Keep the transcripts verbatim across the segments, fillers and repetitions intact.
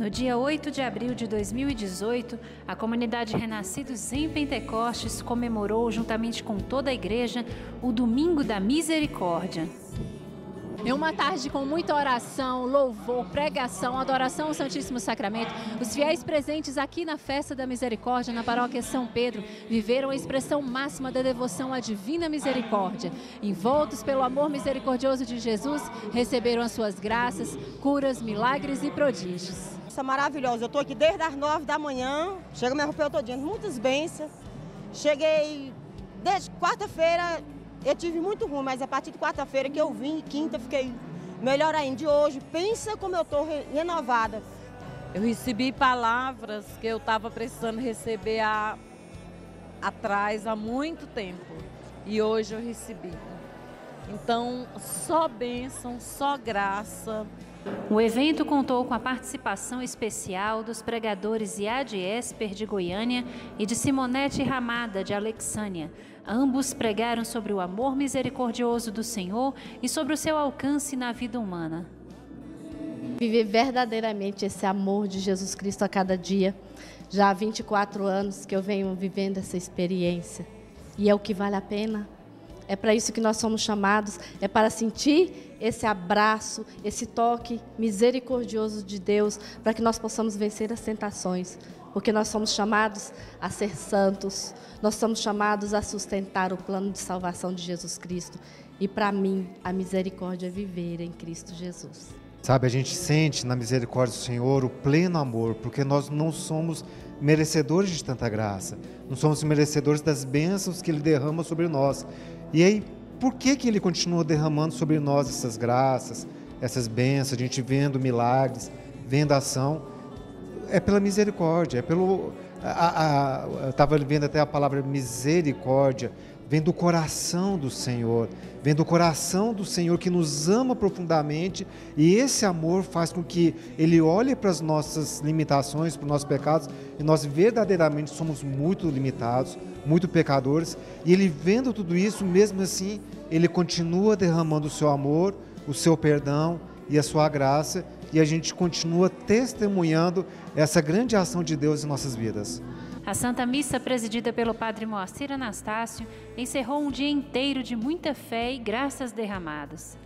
No dia oito de abril de dois mil e dezoito, a comunidade Renascidos em Pentecostes comemorou, juntamente com toda a igreja, o Domingo da Misericórdia. Em uma tarde com muita oração, louvor, pregação, adoração ao Santíssimo Sacramento, os fiéis presentes aqui na Festa da Misericórdia, na Paróquia São Pedro, viveram a expressão máxima da devoção à Divina Misericórdia. Envoltos pelo amor misericordioso de Jesus, receberam as suas graças, curas, milagres e prodígios. Isso é maravilhoso. Eu estou aqui desde as nove da manhã, chego me arrupei todo dia, muitas bênçãos. Cheguei desde quarta-feira. Eu tive muito ruim, mas a partir de quarta-feira que eu vim, quinta, fiquei melhor ainda. De hoje, pensa como eu estou renovada. Eu recebi palavras que eu estava precisando receber há, atrás, há muito tempo. E hoje eu recebi. Então, só bênção, só graça. O evento contou com a participação especial dos pregadores Iad Esper, de Goiânia, e de Simonete Ramada, de Alexânia. Ambos pregaram sobre o amor misericordioso do Senhor e sobre o seu alcance na vida humana. Viver verdadeiramente esse amor de Jesus Cristo a cada dia. Já há vinte e quatro anos que eu venho vivendo essa experiência. E é o que vale a pena. É para isso que nós somos chamados, é para sentir esse abraço, esse toque misericordioso de Deus, para que nós possamos vencer as tentações, porque nós somos chamados a ser santos, nós somos chamados a sustentar o plano de salvação de Jesus Cristo. E para mim, a misericórdia é viver em Cristo Jesus. Sabe, a gente sente na misericórdia do Senhor o pleno amor, porque nós não somos merecedores de tanta graça, não somos merecedores das bênçãos que Ele derrama sobre nós. E aí, por que que Ele continua derramando sobre nós essas graças, essas bênçãos, a gente vendo milagres, vendo a ação? É pela misericórdia, é pelo... A, a, eu estava vendo até a palavra misericórdia, vem do coração do Senhor, vem do coração do Senhor que nos ama profundamente, e esse amor faz com que Ele olhe para as nossas limitações, para os nossos pecados, e nós verdadeiramente somos muito limitados, muito pecadores, e Ele vendo tudo isso, mesmo assim, Ele continua derramando o seu amor, o seu perdão e a sua graça, e a gente continua testemunhando essa grande ação de Deus em nossas vidas. A Santa Missa, presidida pelo Padre Moacir Anastácio, encerrou um dia inteiro de muita fé e graças derramadas.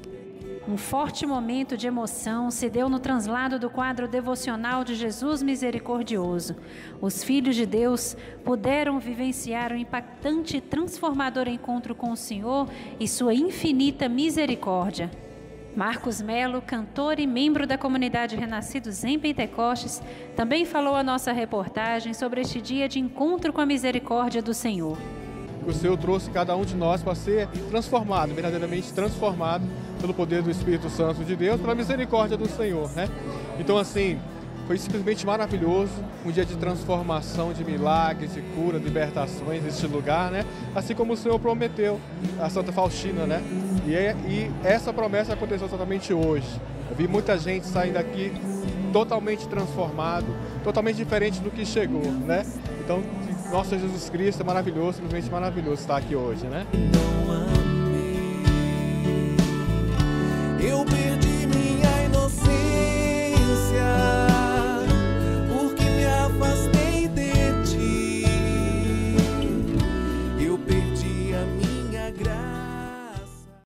Um forte momento de emoção se deu no translado do quadro devocional de Jesus Misericordioso. Os filhos de Deus puderam vivenciar um impactante e transformador encontro com o Senhor e sua infinita misericórdia. Marcos Melo, cantor e membro da comunidade Renascidos em Pentecostes, também falou à nossa reportagem sobre este dia de encontro com a misericórdia do Senhor. O Senhor trouxe cada um de nós para ser transformado, verdadeiramente transformado pelo poder do Espírito Santo de Deus, pela misericórdia do Senhor, né? Então, assim, foi simplesmente maravilhoso, um dia de transformação, de milagres, de cura, de libertações neste lugar, né? Assim como o Senhor prometeu a Santa Faustina, né? E, é, e essa promessa aconteceu exatamente hoje. Eu vi muita gente saindo daqui totalmente transformado, totalmente diferente do que chegou, né? Então, nosso Jesus Cristo é maravilhoso, simplesmente maravilhoso estar aqui hoje, né? Eu perdi